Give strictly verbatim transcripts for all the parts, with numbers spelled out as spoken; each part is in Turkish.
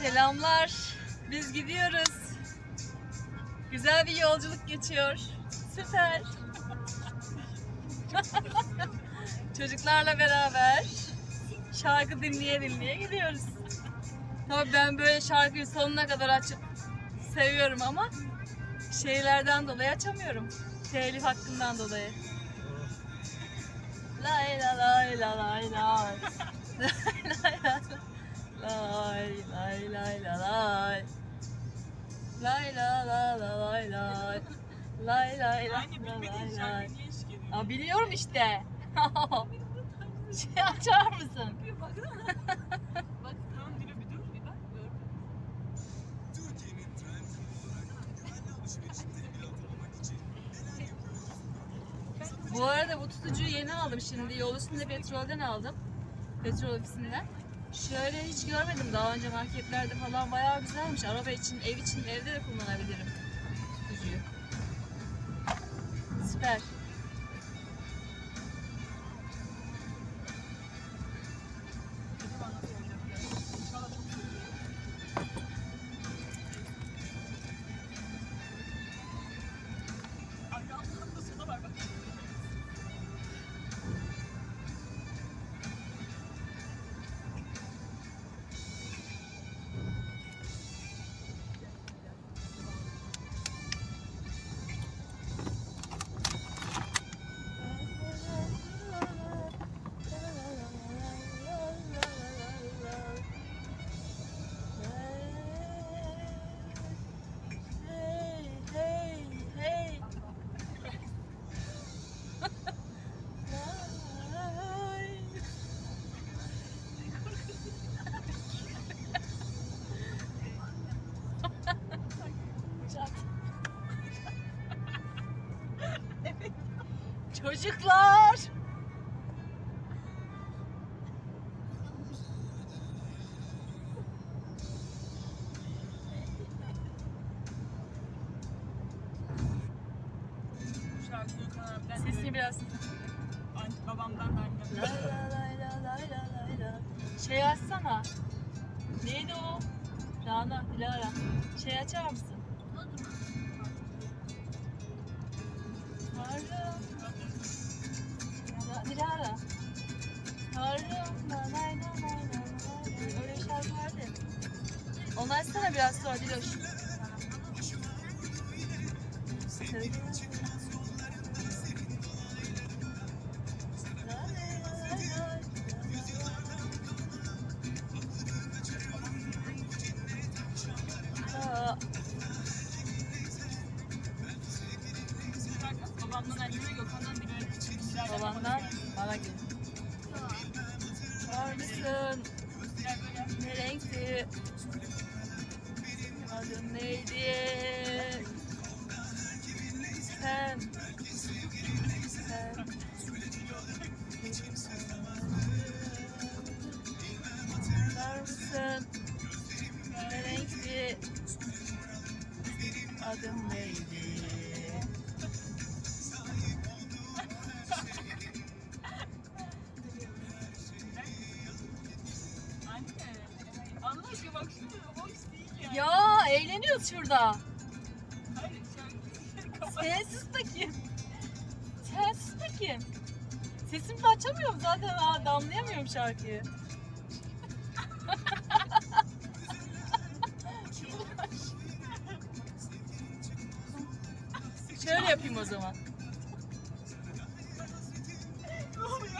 Selamlar. Biz gidiyoruz. Güzel bir yolculuk geçiyor. Süper. Çocuklarla beraber şarkı dinleye dinleye gidiyoruz. Tabii ben böyle şarkıyı sonuna kadar açıp seviyorum ama şeylerden dolayı açamıyorum. Telif hakkından dolayı. Lay la lay la lay lay. Lay lay lay la lay. Lay la la la lay lay. Lay lay la lay lay. Aa, biliyorum işte. Şey açar mısın? Bak tamam Dilo bir dur bir bak. Bu arada bu tutucuyu yeni aldım şimdi. Yol üstünde petrolden aldım. Petrol ofisinden. Şöyle hiç görmedim daha önce marketlerde falan, bayağı güzelmiş. Araba için, ev için, evde de kullanabilirim tutucuyu. Süper. Çocuklar! Şarkıyı kanalımdan Sesini biraz... babamdan da annemden. Lay lay lay lay lay lay. Şey açsana. Neydi o? Rana, Dilara. Şey açar mısın? Tanrım. Dilara. Tanrım. Lay lay lay lay. Öyle bir şarkı vardı. Onu açsana biraz sonra Diloş. Babamdan anneme Gökhan'dan Dilo'ya. Babandan bana gel. Var mısın? Ne renkti? Adın neydi? Sen. Sen. Var mısın? Ne renkti? Adın neydi? Allah aşkına bak şurada o iş değil ya. Ya eğleniyoruz şurada. Hayır şarkı. Sen sus bakayım. Sen sus bakayım. Sesimi de açamıyorum zaten, ha, damlayamıyorum şarkıyı. Şöyle yapayım o zaman. Ne oluyor?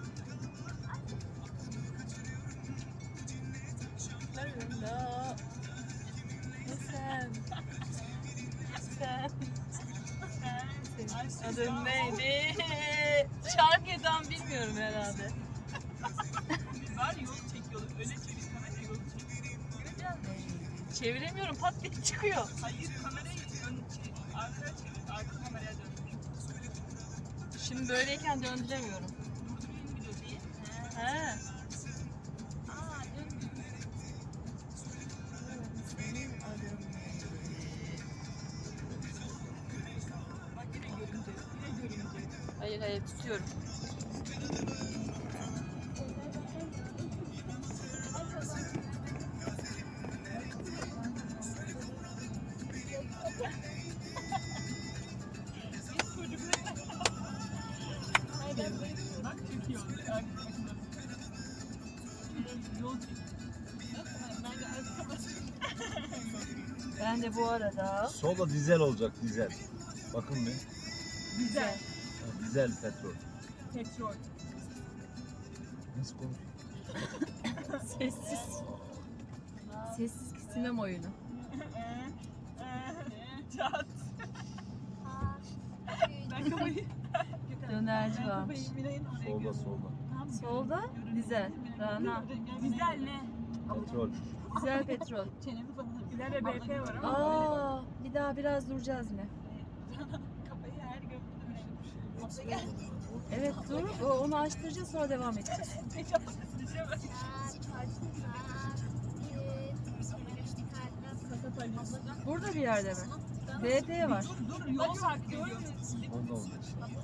Larında. Sen. Sen. Senin adın neydi? Şarkıyı tam bilmiyorum herhalde. Var yolu çekiyorlar. Öyle çevir kamerayı yolu çekiyor. Çeviremiyorum, pat diye çıkıyor. Hayır kamerayı ön, şey, arkaya çevir. Arka kameraya dön. Şimdi böyleyken döndüremiyorum. Durdurayım video değil. He. Aa dön. Senin adın neydi? Bak yine görünce. Yine görünce. Hayır hayır tutuyorum. Şarkı makinesi. Yol çekiyor. Ben de bu arada Solda dizel olacak, dizel. Bakın bir. Güzel. Ha, dizel petrol. Petrol. Nasıl konuşuyor? sessiz. Sessiz sinema oyunu. Çat. Ben kafayı... Dönerci Ben varmış. kafayı Miray'ın oraya Solda, gördüm. solda. Solda dizel. Rana. Güzel ne? Petrol. Dizel petrol. Çenemi falan. İleride B P var ama. Aa, bir daha biraz duracağız yine. Kafayı her gördüm. Evet dur. O- Onu açtıracağız sonra devam edeceğiz. Burada bir yerde mi? B P var. Dur dur yol fark ediyor. Onda olacak.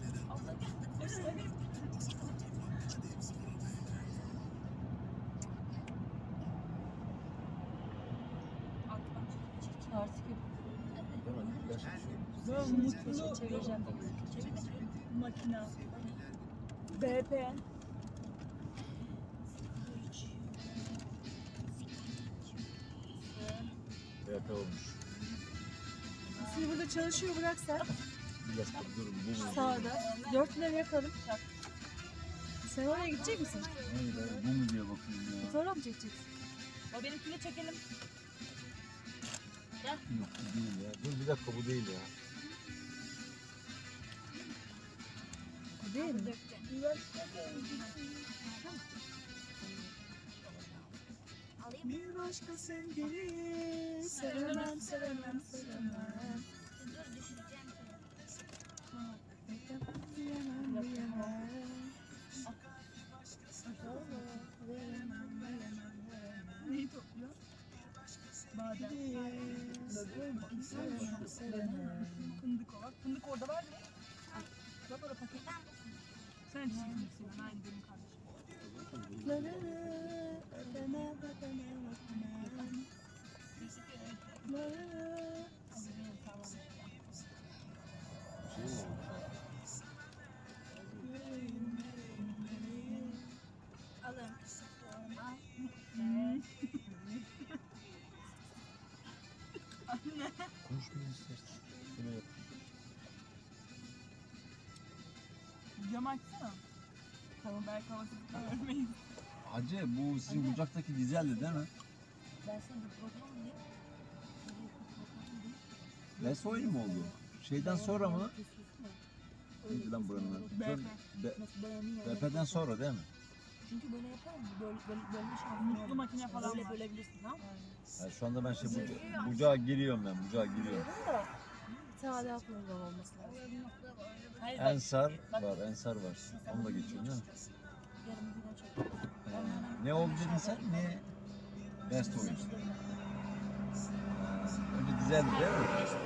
Artık Hemen yaşa şey. Ben mutlu çevireceğim. makina. B P. B P olmuş. Şimdi burada çalışıyor bıraksak Bir dakika durun. Bu mu? sağda. Dört lira yakalım. Sen oraya gidecek misin? Hayır, hayır, bu mu diye bakıyorum ya. Fotoğraf mı çekeceksin? O benimkini çekelim. Yok bu değil ya. Dur bir dakika bu değil ya. Bu değil mi? Bir başka sevgili sevemem sevemem sevemem. Diyemem diyemem. Neyi topluyor? Badem. Sevemem sevemem. Fındık o var. Fındık orada var mı? Bak orada paket. Sen çizmişsin. Aynı benim kardeşim. La la la, öpene öpene öpene. La la la. Şey mi oldu? Alın. Konuşmayı istersen. Şöyle yap. Cam açsana. Tamam belki havasızlıktan ölmeyiz. Hacı bu sizin bucaktaki dizeldi değil mi? Ben sana bir program diyeyim. Bes oyunu mu oldu? Şeyden sonra mı? Neydi lan buranın adı? B P. Be- Nasıl beğeniyor? B P'den sonra değil mi? Çünkü böyle yaparım. Böyle, böyle, böyle şansın Mutlu olur. makine falan Böyle var. bölebilirsin tamam mı? Yani şu anda ben şey buca- bucağa giriyorum ben, bucağa giriyorum. Diyorum da bir tane daha program olması lazım. Hayır bak. Ensar var, Ensar var. Onu da geçiyorum değil mi? Yarın bir gün çek. Ee, ne oldu dedin sen? Ne? Best oyun. Ha, önce dizeldi değil mi?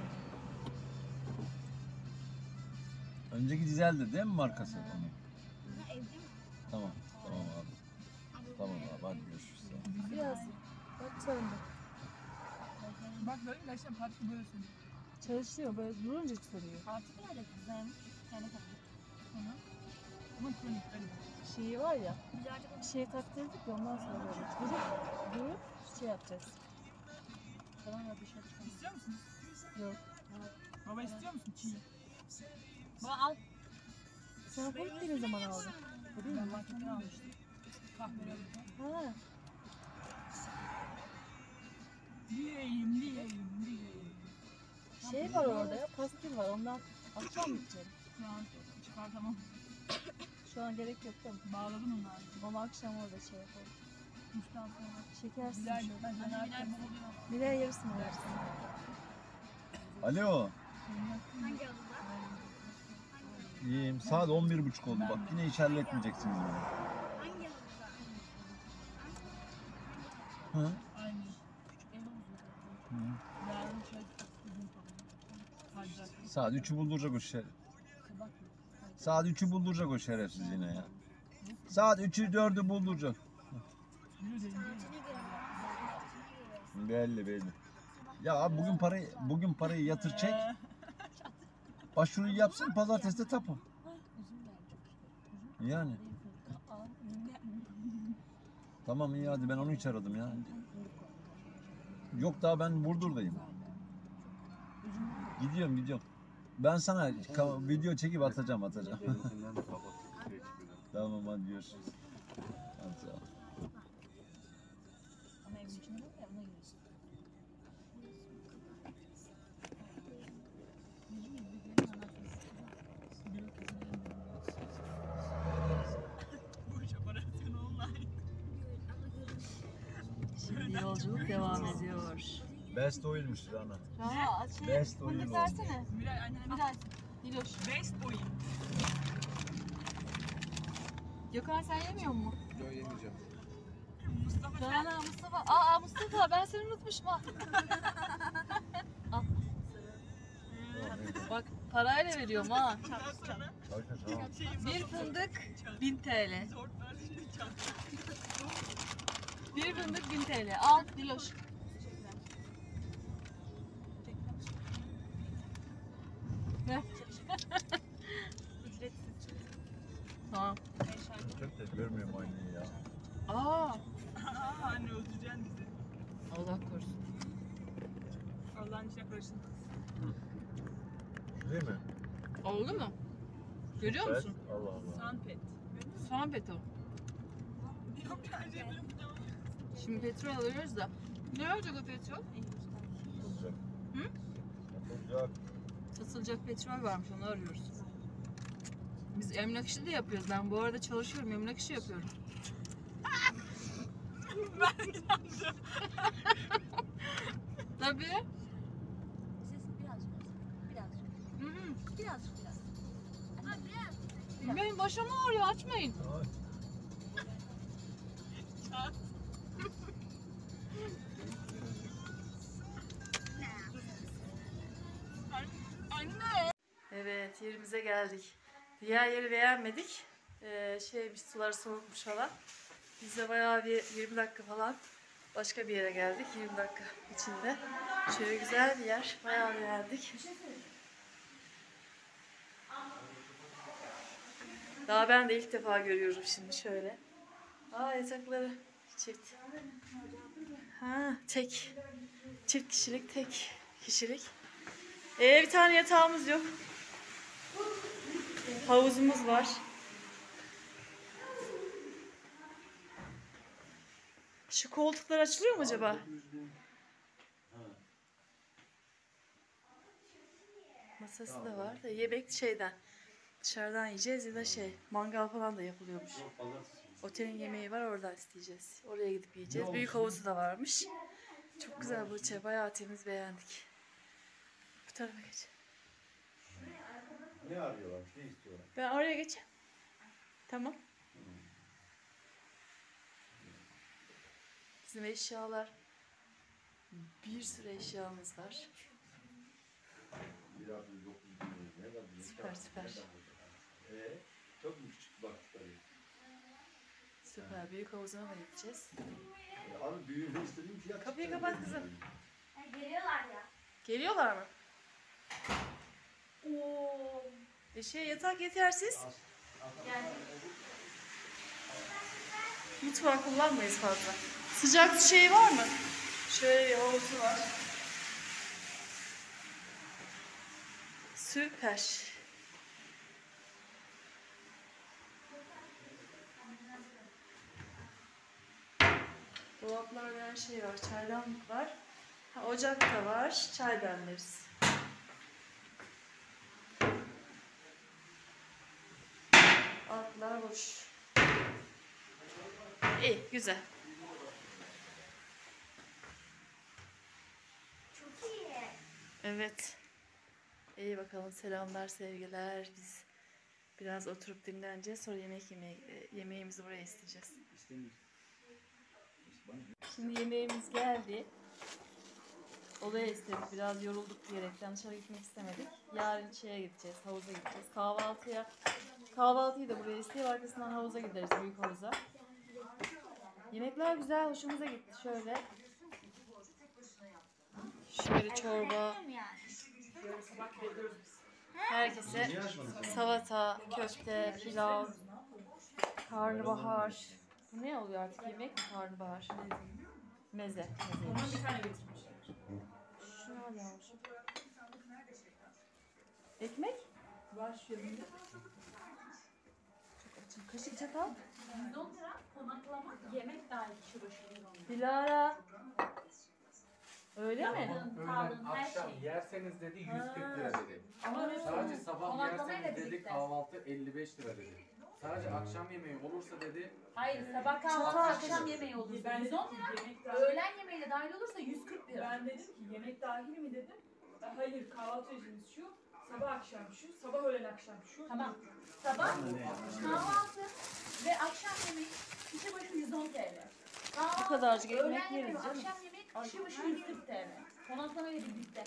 Önceki dizeldi değil mi markası onun? Ha, evde mi? Tamam, tamam abi. Tamam abi, hadi görüşürüz. Biraz bak çalındı. Bak böyle gerçekten parça böyle söylüyor. Çalışıyor böyle durunca soruyor. Artık öyle güzelmiş. Kendi kaldı. Sonra. Ama kronik öyle. Şeyi var ya, Biz artık bir şeye taktırdık ya ondan sonra böyle durup durup şey yapacağız. falan ya dışarı çıkalım. İstiyor musunuz? Yok. Baba istiyor musun? Çiğ. Baba al. Sen Hoyt'te ne zaman aldın? Bu değil Ben mi? marketten almıştım. Kahverengi. Ha, Diyeyim, diyeyim, diyeyim. şey var orada ya, pastil var ondan akşam mı içelim? Şu an çıkartamam. Şu an gerek yok değil mi? Bağladım onları. Ama akşam orada şey yapalım. Üçten sonra. Şekersiz Güzel. şey. Ben ben artık Miraya yarısını yersin. Alo. Hangi alıda? İyiyim. Saat on bir buçuk oldu. Bak yine hiç halletmeyeceksiniz beni. Hangi alıda? Hı? aynı. Hı. Yarın şey uzun falan. Hacak. Saat üçü bulduracak o şeref. Saat üçü bulduracak o şerefsiz yine ya. Saat üçü dördü bulduracak. Yürü dedim. Belli belli. Ya abi bugün parayı bugün parayı yatır çek. Başvuruyu yapsın pazartesi de tapu. Yani Al. Tamam iyi hadi ben onu hiç aradım ya. Yok daha ben Burdur'dayım. Gidiyorum gidiyorum. Ben sana ka- video çekip atacağım atacağım. Tamam hadi görüşürüz. Hadi sağ ol. Ama evin içinde yok ya ona giriyorsun. Bu iş operasyonu online. Şimdi yolculuk devam ediyor. Best oil'miş Rana. Rana şey, Best oyun fındık oldu. versene. Miray annene bak. Biraz. Diloş. Best oyun. Gökhan sen yemiyor musun? Yok yemeyeceğim. Mustafa sen. Rana, Mustafa. Aa Mustafa ben seni unutmuşum ha. Al. Bak parayla veriyorum ha. Tamam. Bir fındık bin T L. Bir fındık bin T L. Al Diloş. Ne? Tamam. Çok da görmüyorum aynayı ya. Aa. Aa, anne öldüreceksin bizi. Allah korusun. Allah'ın içine karışın. Değil mi? Oldu mu? Görüyor Evet. musun? Allah Allah. Sunpet. Soğan peto. Yok bence yapıyorum. Şimdi petrol alıyoruz da. Ne olacak o petrol? Satılacak. Hı? Satılacak. Satılacak petrol varmış onu arıyoruz. Biz emlak işi de yapıyoruz. Ben bu arada çalışıyorum. Emlak işi yapıyorum. Ben inandım. Tabii. Ses birazcık. Birazcık. Hı hı. Birazcık biraz. Anne biraz. Benim başım ağrıyor. Açmayın. Ay. Çat. Anne. Evet yerimize geldik. Diğer yeri beğenmedik. Ee, şeymiş sular soğukmuş falan. Biz de bayağı bir yirmi dakika falan başka bir yere geldik. yirmi dakika içinde. Şöyle güzel bir yer. Bayağı beğendik. Daha ben de ilk defa görüyorum şimdi şöyle. Aa yatakları çift. Ha tek. Çift kişilik tek kişilik. Ee, bir tane yatağımız yok. Havuzumuz var. Şu koltuklar açılıyor mu acaba? Masası da var da yemek şeyden. Dışarıdan yiyeceğiz ya da şey mangal falan da yapılıyormuş. Otelin yemeği var oradan isteyeceğiz. Oraya gidip yiyeceğiz. Büyük havuzu da varmış. Çok güzel bu içe. Bayağı temiz beğendik. Bu tarafa geç. Ne arıyorlar? Ne istiyorlar? Ben oraya geçeyim. Tamam. Bizim eşyalar. Bir sürü eşyamız var. Süper süper. Ee, çok mu küçük baktıkları? Süper. Büyük havuzuna da gideceğiz. Abi büyüğünü istediğim fiyat. Kapıyı kapat kızım. Geliyorlar ya. Geliyorlar mı? Oo. E şey yatak yetersiz. Mutfağı kullanmayız fazla. Sıcak şey var mı? Şöyle bir havuzu var. Süper. Dolaplarda her şey var. Çaydanlık var. Ha, ocak da var. Çay demleriz. Altlar boş. İyi, güzel. Çok iyi. Evet. İyi bakalım. Selamlar, sevgiler. Biz biraz oturup dinleneceğiz. Sonra yemek yemeye, yemeğimizi buraya isteyeceğiz. Şimdi yemeğimiz geldi. Odaya istedik. Biraz yorulduk diyerekten dışarı gitmek istemedik. Yarın şeye gideceğiz. Havuza gideceğiz. Kahvaltıya. Kahvaltıyı da buraya isteyip arkasından havuza gideriz. Büyük havuza. Yemekler güzel. Hoşumuza gitti. Şöyle. Şöyle çorba. Herkese salata, köfte, pilav. Karnabahar. Bu ne oluyor artık? Yemek mi karnabahar? Meze. Ondan Meze. bir tane getirmişler. Şunu al yavrum. Ekmek? Var şu yanında. Kaşık çatal. yüz on lira konaklama yemek dahil kişi başı yüz on lira. Dilara. Öyle mi? Yaptığın, kaldığın Öğlen her akşam şey. yerseniz dedi yüz kırk lira dedi. Ama ne Sadece sabah Konaklamayla yerseniz dedi birlikte. kahvaltı elli beş lira dedi. Sadece akşam yemeği olursa dedi Hayır sabah kahvaltı Çatal. akşam yemeği olursa Ben yüz dedim on ki lira. yemek dahil. Öğlen yemeği de dahil olursa yüz kırk lira. Ben dedim ki yemek dahil mi dedim. E, Hayır kahvaltı rejimiz şu. Sabah akşam şu. Sabah öğlen akşam şu. Tamam. Sabah Ne ya? kahvaltı ve akşam yemeği kişi başı yüz on T L. Kahvaltı, Bu kadarcık ekmek öğlen yemeği, yeriz canım. akşam yemeği kişi başı yüz kırk T L. Konaklamayla birlikte.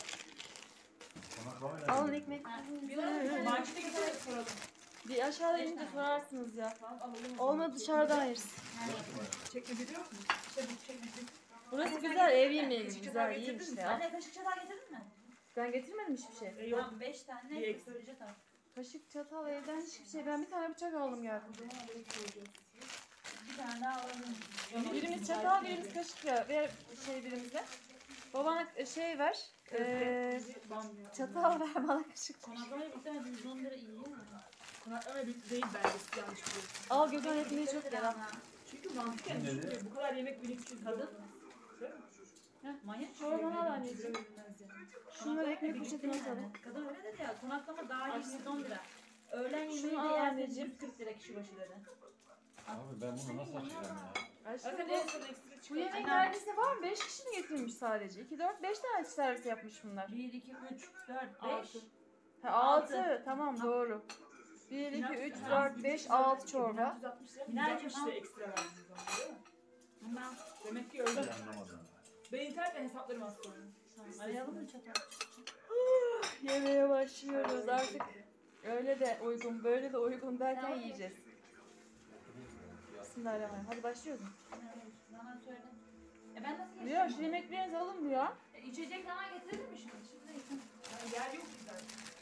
Alın ekmek. Markete giderek soralım. Bir aşağıda inince sorarsınız ya. Tamam alalım. Olmadı dışarıdan yeriz. Çekmece biliyor musun? Çabuk çekmece. Burası güzel, ev yemeği Kaşık güzel, çatal iyiymiş getirdin mi? ya. Anne kaşık çatal getirdin mi? Ben getirmedim hiçbir şey. E, yok. Tamam beş tane Bir ne eksik. söyleyeceğiz artık. Kaşık, çatal, evden hiçbir şey. Ben bir tane bıçak aldım geldim. Bir tane daha alalım. Birimiz çatal, birimiz kaşık ya. Ver şey birimize. Babana şey ver. Ee, çatal ver bana kaşık. Konaklamaya bir tane yüz on lira iyi mi? Konaklama bir değil bence yanlış biliyorsun. Al Gökhan ekmeği çok yer al. Çünkü mantıken Ne dedi? düşünüyor. Bu kadar yemek birikti kadın. Manyak. Çorbanı al anneciğim. Şunları ekmek poşetine atalım. Kadın öyle dedi ya. Konaklama dahil yüz on lira. Öğlen yemeği Şunu de al yerseniz anneciğim. yüz kırk lira kişi başı dedi. Abi ben bunu nasıl açacağım ya? Aşkım Zaten bu, en son ekstra bu çıkıyor. yemek neredeyse var mı? beş kişi mi getirmiş sadece? iki, dört, beş tane servis yapmış bunlar. bir, iki, üç, dört, beş. Ha, altı. Tamam doğru. bir, iki, üç, dört, beş, altı çorba. yüz altmış lira. Binlerce yüz altmış lira ekstra verdiniz ona değil mi? Hemen Demek ki öyle. Ben anlamadım. Ben internetten hesaplarım aslında. arayalım mı çatal? Yemeğe başlıyoruz artık. Öyle de uygun, böyle de uygun derken Tamam. yiyeceğiz. Bismillahirrahmanirrahim. Hadi başlıyoruz. Bana söyle. E ben nasıl Ya geçeceğim? şu yemeklerinizi alın mı ya? E, içecek falan getirelim mi şimdi? Şimdi Yani yer yok güzel.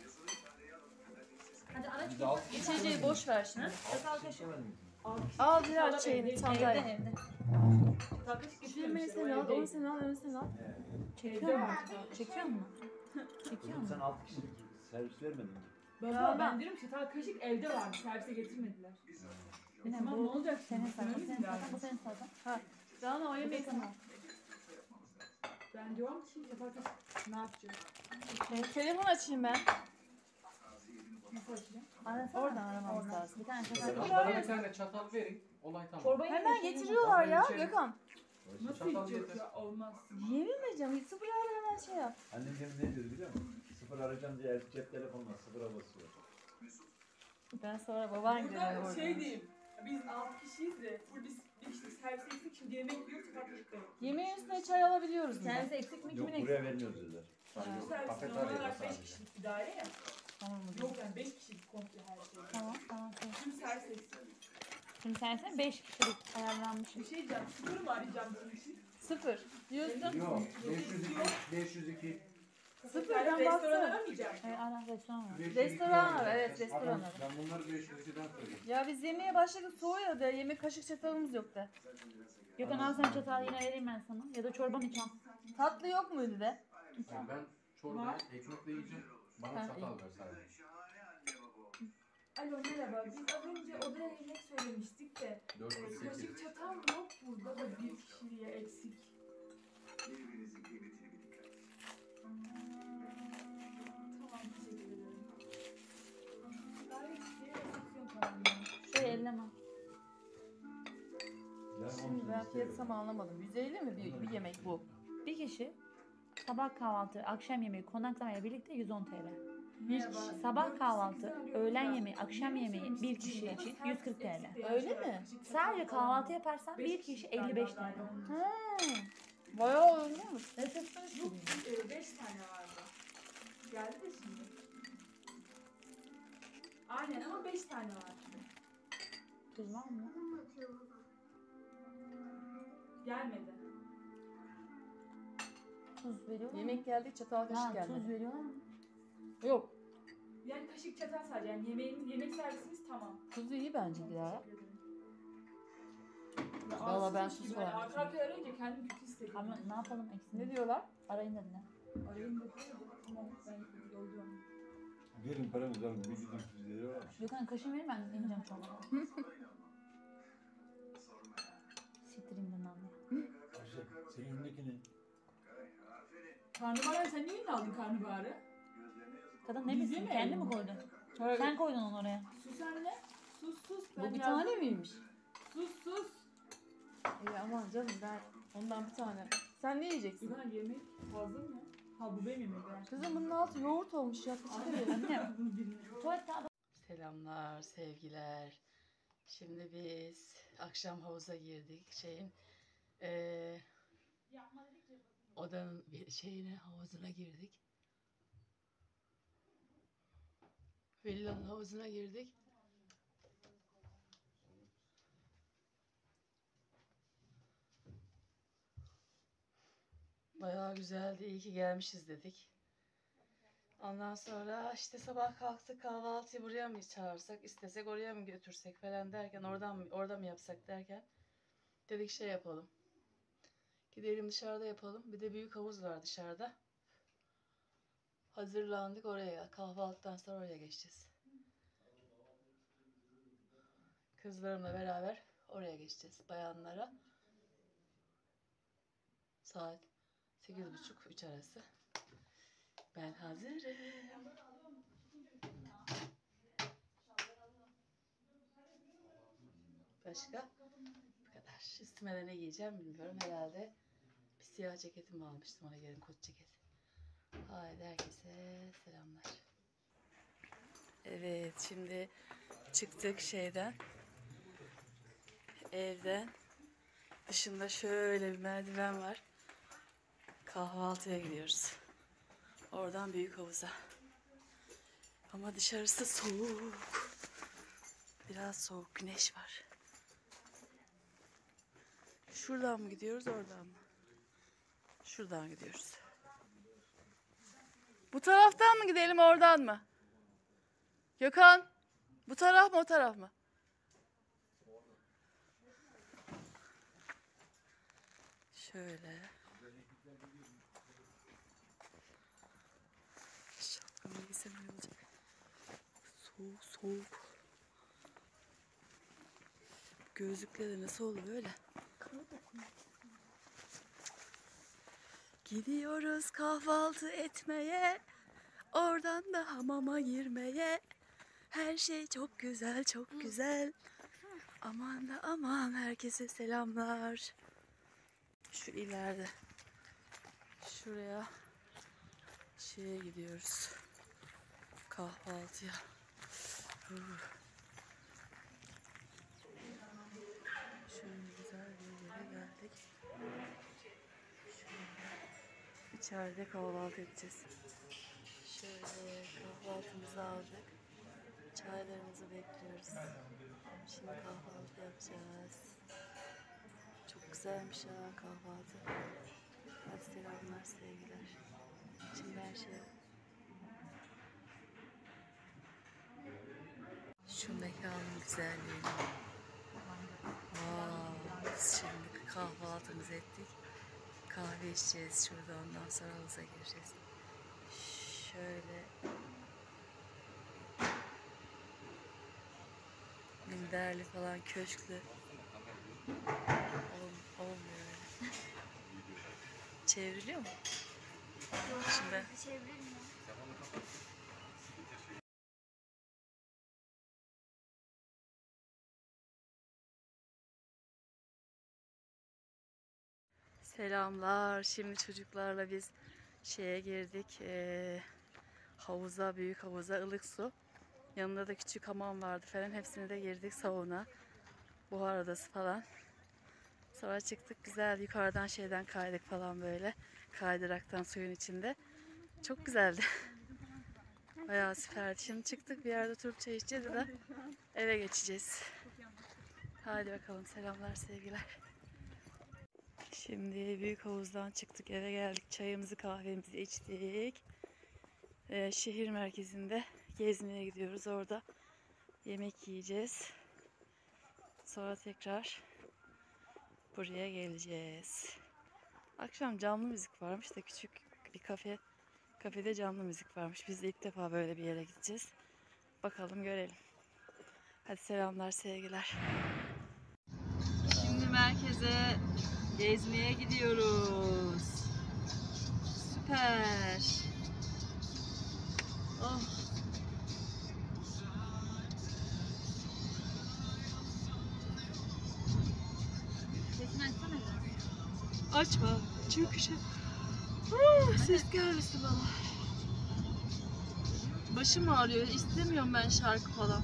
hadi araç Biz de alt getir. İçeceği boş ver şimdi. Çatal kaşık. Al biraz şeyini, Evde sandalye. evde. Çatal kaşık Şu yemeği getirmemişler. sen o al, evde. onu sen al, onu sen al. Çekiyor mu? Çekiyor mu? Çekiyor mu? Sen altı kişilik servis vermedin mi? Baba Ya ben diyorum çatal kaşık evde vardı. Servise getirmediler. E Ne, tamam bu- ne olacak? Senin şimdi? sayfan, Söylememiz senin lazım. sayfan, bu senin sayfan. Rana o yemeği sen al. Ben diyorum ki çatal kaşık ne yapacağız? Ee, telefon açayım ben. Nasıl açacağım? Arasana. Oradan aramamız Oradan. lazım. Bir tane çatal kaşık. bana bir tane çatal verin. Olay tamam. Çorbayı Hemen yemeği getiriyorlar ya içerim. Gökhan. Nasıl Çatal yiyeceğiz getir. ya? Olmaz. Yemin mi canım? Sıfır ara hemen şey yap. Annem demin ne dedi biliyor musun? Sıfır arayacağım diye cep telefonla sıfıra basıyor. Ben sonra baban gidiyor Burada orada. şey diyeyim. Biz altı kişiyiz de full biz bir kişilik servise gittik. Şimdi yemek yok çatal kaşık da yok. Yemeğin üstüne çay alabiliyoruz mu? Kendisi eksik mi Yok kimin buraya eksik? vermiyoruz dediler. Sadece Bu servisin paket normal arıyor olarak beş sadece. kişilik bir daire ya. Tamam mı? Yok yani beş kişilik komple her şey. Tamam tamam. tamam. Tüm servis eksik. Şimdi sen sen beş kişilik ayarlanmış. Bir şey diyeceğim. Sıfır mı arayacağım bunun için? Sıfır. Diyorsun. Yok. beş yüz iki. beş yüz iki. Sıfır, Ben ben restoran baktım. aramayacağım. Hayır ara restoran var. beş yüz iki Restoran oldu. var, evet, Adam, restoran var. Ben bunları beş yüz ikiden söyleyeyim. Ya biz yemeğe başladık soğuyor da yemek kaşık çatalımız yok da. Gökhan al sen çatalı yine vereyim ben sana. Ya da çorbanı iç al. Tatlı yok muydu de? Yani ben çorbayı Var. ekmekle yiyeceğim. Bana Ha, çatal ver sadece. Alo merhaba. Biz az önce odaya yemek söylemiştik de. dört e, yüz sekiz. Kaşık çatal yok burada da bir kişiliğe eksik. Tamam teşekkür ederim. Gayet iyi resepsiyon tamam. Şöyle elleme. Şimdi ben fiyatı tam anlamadım. yüz elli mi bir, bir yemek bu? Bir kişi sabah kahvaltı, akşam yemeği, konaklamayla birlikte yüz on T L. Merhaba. Sabah kahvaltı, dört yüz sekiz öğlen arıyorum. yemeği, akşam yemeği bir kişi Ama için servis yüz kırk T L. eksik de Öyle yani. mi? Kaşık çatal Sadece falan. kahvaltı yaparsan Beş bir kişi kişi elli beş T galiba L. olmuş. Ha. Bayağı olmuş. Resepsiyon Yok, e, beş tane vardı. Geldi de şimdi. Aynen ama beş tane var. Tuz var mı? Gelmedi. Tuz veriyorlar mı? Yemek geldi çatal kaşık Ha, gelmedi. tuz veriyorlar mı? Yok. Yani kaşık çatal sadece. Yani yemeğimiz, yemek servisimiz tamam. Tuzu iyi bence Dilara. Teşekkür ederim. Valla ben sus Yani falan. arka arkaya arayınca kendimi kötü hissediyorum. Ama ne yapalım eksin? Ne diyorlar? Arayın dediler. Arayayım da tamam ben yolluyorum. Verin paramızı alın. Bir gidin sizlere var. Gökhan kaşın verin ben ineceğim sonra. Siktireyim bundan da. Senin önündeki ne? Karnabaharı sen niye aldın karnabaharı? Kadın ne Biz bilsin yemeyelim kendi mi mi? koydun? Evet. Sen koydun onu oraya. Sus anne. Sus sus. Bu Ben bir yazdım. tane miymiş? Sus sus. Ya aman canım ben ondan bir tane. Sen ne yiyeceksin? Güven yemek fazla mı? Ha bu benim yemek. Ben Kızım bunun altı yoğurt olmuş ya. Anne. bunu birine. Tuvalette adam. Selamlar, sevgiler. Şimdi biz akşam havuza girdik. Şeyin eee odanın bir şeyine havuzuna girdik. Villanın havuzuna girdik. Bayağı güzeldi. İyi ki gelmişiz dedik. Ondan sonra işte sabah kalktık, kahvaltıyı buraya mı çağırsak, istesek oraya mı götürsek falan derken, oradan mı, orada mı yapsak derken dedik şey yapalım. Gidelim dışarıda yapalım. Bir de büyük havuz var dışarıda. Hazırlandık oraya. Kahvaltıdan sonra oraya geçeceğiz. Kızlarımla beraber oraya geçeceğiz. Bayanlara. Saat sekiz buçuk üç arası. Ben hazırım. Başka? Bu kadar. Üstüme de ne giyeceğim bilmiyorum. Herhalde bir siyah ceketimi almıştım. Ona gelin kot ceket. Haydi herkese selamlar. Evet, şimdi çıktık şeyden. Evden. Dışında şöyle bir merdiven var. Kahvaltıya gidiyoruz. Oradan büyük havuza. Ama dışarısı soğuk. Biraz soğuk, güneş var. Şuradan mı gidiyoruz, oradan mı? Şuradan gidiyoruz. Bu taraftan mı gidelim, oradan mı? Gökhan, bu taraf mı, o taraf mı? Şöyle. Şapkamı giysem ne olacak? Soğuk, soğuk. Gözlükle de nasıl olur böyle? Gidiyoruz kahvaltı etmeye, oradan da hamama girmeye. Her şey çok güzel, çok güzel. Aman da aman, herkese selamlar. Şu ileride, şuraya şeye gidiyoruz. Kahvaltıya. Uh. Şöyle güzel bir yere geldik. Şöyle içeride kahvaltı edeceğiz. Şöyle kahvaltımızı aldık. Çaylarımızı bekliyoruz. Şimdi kahvaltı yapacağız. Çok güzelmiş ha kahvaltı. Hadi selamlar, sevgiler. Şimdi her şey. Şu mekanın güzelliğini. Wow, biz şimdi kahvaltımızı ettik. Kahve içeceğiz şurada, ondan sonra havuza gireceğiz. Şöyle minderli falan, köşklü. Ol, olmuyor öyle. Çevriliyor mu? Şimdi selamlar. Şimdi çocuklarla biz şeye girdik. Ee, havuza, büyük havuza, ılık su. Yanında da küçük hamam vardı falan. Hepsine de girdik, sauna, buhar odası falan. Sonra çıktık, güzel yukarıdan şeyden kaydık falan böyle. Kaydıraktan suyun içinde. Çok güzeldi. Bayağı süperdi. Şimdi çıktık, bir yerde oturup çay içeceğiz ya da eve geçeceğiz. Hadi bakalım, selamlar, sevgiler. Şimdi büyük havuzdan çıktık, eve geldik, çayımızı kahvemizi içtik. Ee, şehir merkezinde gezmeye gidiyoruz, orada yemek yiyeceğiz. Sonra tekrar buraya geleceğiz. Akşam canlı müzik varmış da küçük bir kafe. Kafede canlı müzik varmış. Biz de ilk defa böyle bir yere gideceğiz. Bakalım görelim. Hadi selamlar, sevgiler. Şimdi merkeze gezmeye gidiyoruz. Süper. Oh. Sesini açsana biraz. Açma. Çünkü şey... Ah, ses gelmesin bana. Başım ağrıyor. İstemiyorum ben şarkı falan.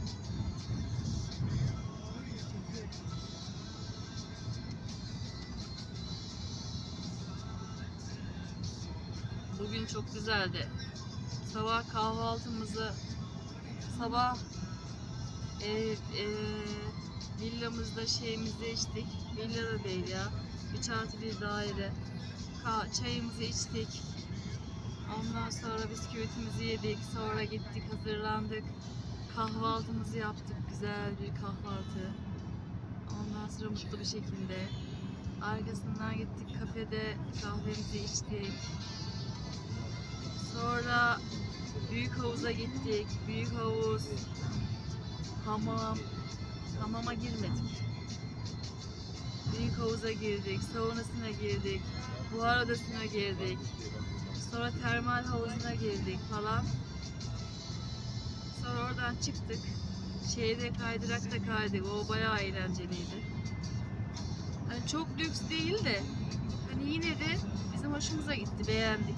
Bugün çok güzeldi. Sabah kahvaltımızı sabah e, e, villamızda şeyimizi içtik. Villa da değil ya. üç artı bir daire. Ka çayımızı içtik. Ondan sonra bisküvitimizi yedik. Sonra gittik, hazırlandık. Kahvaltımızı yaptık. Güzel bir kahvaltı. Ondan sonra mutlu bir şekilde. Arkasından gittik kafede kahvemizi içtik. Sonra büyük havuza gittik. Büyük havuz, hamam. Hamama girmedik. Büyük havuza girdik. Saunasına girdik. Buhar odasına girdik. Sonra termal havuzuna girdik falan. Sonra oradan çıktık. Şeyde kaydırakta kaydık. O bayağı eğlenceliydi. Hani çok lüks değil de hani yine de bizim hoşumuza gitti. Beğendik.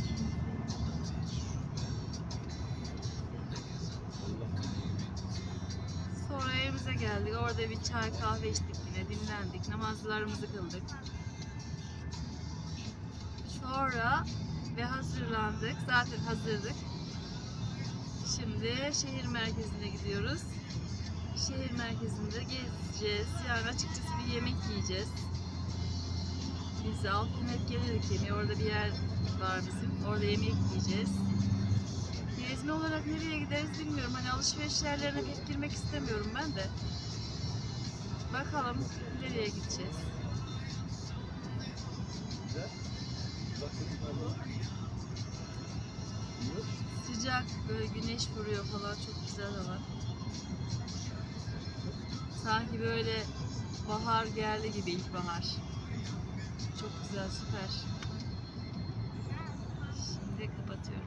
Sonra evimize geldik. Orada bir çay kahve içtik yine. Dinlendik. Namazlarımızı kıldık. Sonra ve hazırlandık. Zaten hazırdık. Şimdi şehir merkezine gidiyoruz. Şehir merkezinde gezeceğiz. Yani açıkçası bir yemek yiyeceğiz. Biz Altın hep gelirdik yemeğe. Orada bir yer var bizim. Orada yemek yiyeceğiz. Gezme olarak nereye gideriz bilmiyorum. Hani alışveriş yerlerine pek girmek istemiyorum ben de. Bakalım nereye gideceğiz. Sıcak, böyle güneş vuruyor falan, çok güzel hava. Sanki böyle bahar geldi gibi, ilkbahar. Çok güzel, süper. Şimdi kapatıyorum.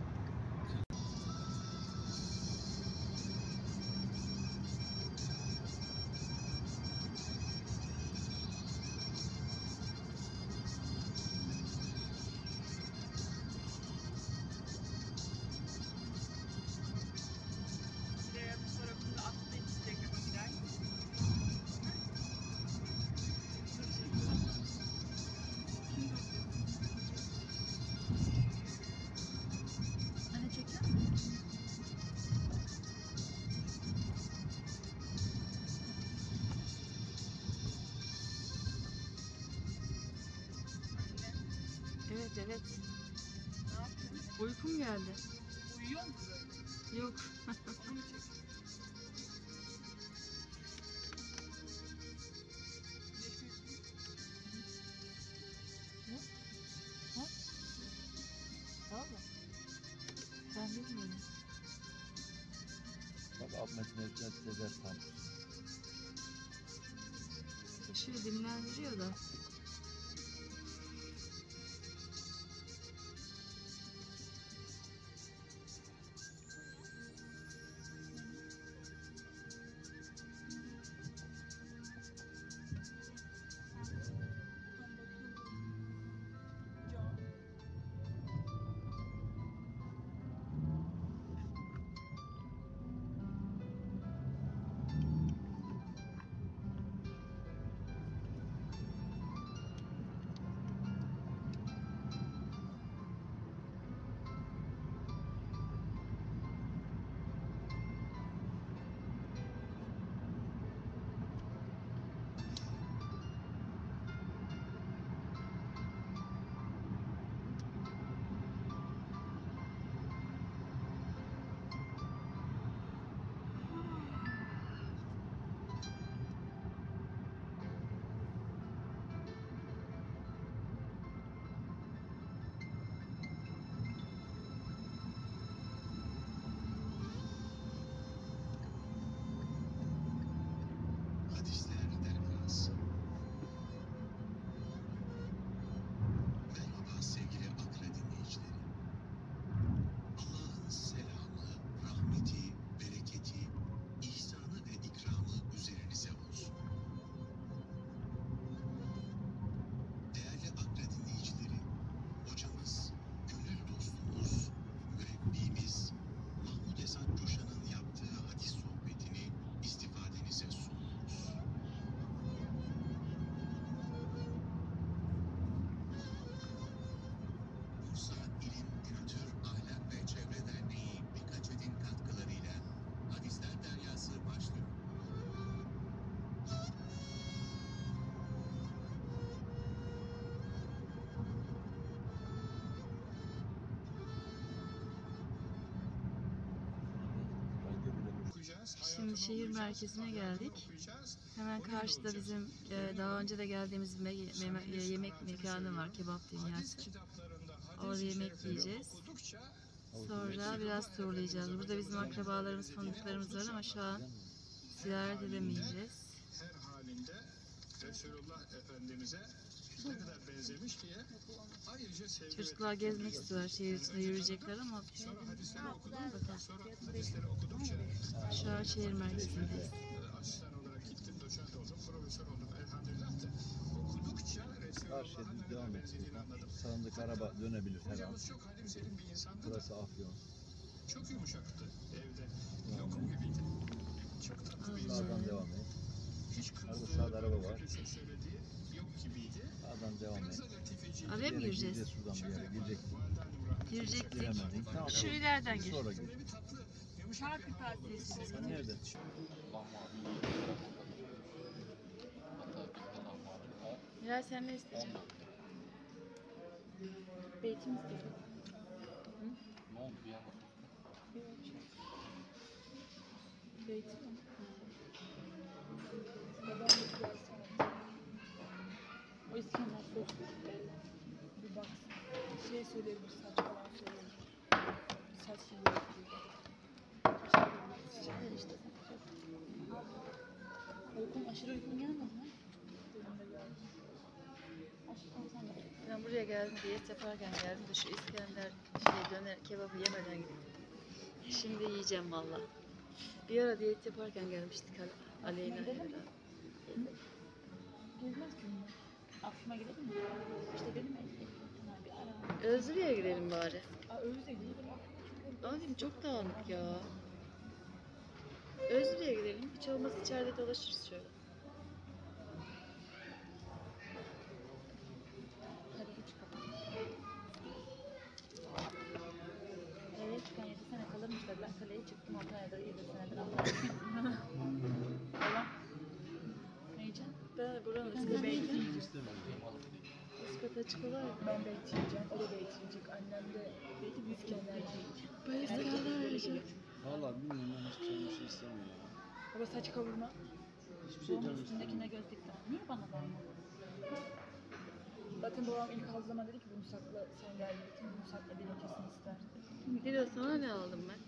Hani çekiyor musun? Evet evet. Ne yapıyorsun? Uykum geldi. Uyuyor musun böyle? Yok. Onu mu çekiyorsun? Valla. Ben bilmiyorum. Bak Ahmet Necdet Sezer tam. Işığı dinlendiriyor da. Şimdi şehir merkezine geldik. Hemen karşıda bizim e, daha önce de geldiğimiz me- me- e, yemek mekanı var, kebap dünyası. Orada yemek yiyeceğiz. Sonra biraz turlayacağız. Burada bizim akrabalarımız, tanıdıklarımız var ama şu an ziyaret edemeyeceğiz. Her halinde Resulullah Efendimiz'e ne kadar benzemiş diye ayrıca sevgi. Çocuklar gezmek istiyorlar, şehir içinde yürüyecekler ama Sonra hadisleri okudum. bakalım. Sonra hadisleri okudukça Şu an şehir merkezindeyiz. asistan olarak gittim, doçent oldum, profesör oldum elhamdülillah da okudukça Karşıya Resulullah'a düz devam et. benzediğini anladım. Sağındaki araba dönebilir her an. Hocamız çok halim selim bir insandı da Burası Afyon. çok yumuşaktı evde. Lokum gibiydi. Çok tatlı bir insan. Sağdan devam et. Hiç Arada kızdığı, sağda araba var. kötü söz söylediği yok gibiydi. Sağdan devam Biraz et. da latifeci. Araya mı Bir yere gireceğiz? gireceğiz, şuradan bir yere girecektik. Girecektik. Giremedik. Tamam. Şu ileriden gir. Sonra gir. Bir tatlı, yumuşak Şarkı partisi. Sen nerede? Miray sen ne isteyeceksin? Beytim istedim. Ne oldu bir yana? Beytim mi? Babam da biraz o İskender çok belli. Bir baksın. Şey söyleyebilir, saç falan söyleyebilir. Saç söyleyebilir. Şeyler işte. Uykum, aşırı uykum gelmedi mi? Benim de geldi. Aşkım sen de. Ben buraya geldim, diyet yaparken geldim de şu İskender şey döner kebabı yemeden gittim. Şimdi yiyeceğim valla. Bir ara diyet yaparken gelmiştik Ale- Aleyna ile beraber. Gezmez ki bunlar. Aklıma gelir mi? İşte benim elim. Bir ara. Özlü'ye gidelim bari. Aa öyle değil. Abim çok dağınık ya. Özlü'ye gidelim. Hiç olmazsa içeride dolaşırız şöyle. Hadi geç kapat. Eve çıkan yedi sene kalırmış dediler. Kaleye çıktım Antalya'da yedi senedir Antalya'da. Tamam. Ne yiyeceksin? Ben buranın Ben üstü beyti beyti. yiyeceğim. Üst kata çıkıyorlar ya. Ben beyti yiyeceğim. O da beyti yiyecek. Annem de beyti büyük İskender yiyecek. Ben İskender yiyeceğim. Valla bilmiyorum, ben hiç canım bir şey istemiyorum. Baba saç kavurma. Hiçbir şey Bunun canım üstündekine istemiyorum. gözlükten. Niye bana vermedin? Zaten babam ilk aldığı zaman dedi ki bunu sakla, sen gelmedin, bunu sakla diye kesin ister. Dilo sana ne aldım ben?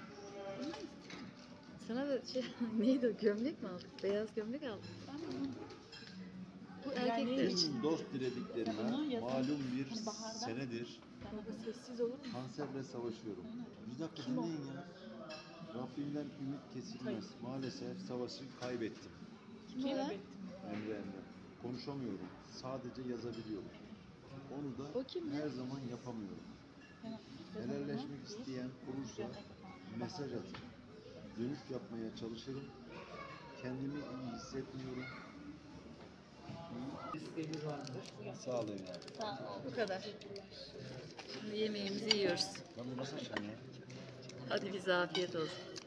Sana da şey neydi o gömlek mi aldık? Beyaz gömlek aldık. Ben bunu Bu Yani erkekler hiç- için. Tüm dost dilediklerime Bunu yazın. malum bir Hani baharda- senedir baba sessiz olur mu? kanserle savaşıyorum. Bir dakika Kim o? dinleyin ya. Rabbimden ümit kesilmez. Maalesef savaşı kaybettim. Kim o lan? Emre Emre. Konuşamıyorum. Sadece yazabiliyorum. Onu da O kim her ya? zaman yapamıyorum. Helalleşmek isteyen olursa mesaj atın. Dönüş yapmaya çalışırım. Kendimi iyi hissetmiyorum. Sağ olun ya. Tamam, bu kadar. Şimdi yemeğimizi yiyoruz. Lan bu nasıl şey ya? Hadi bize afiyet olsun.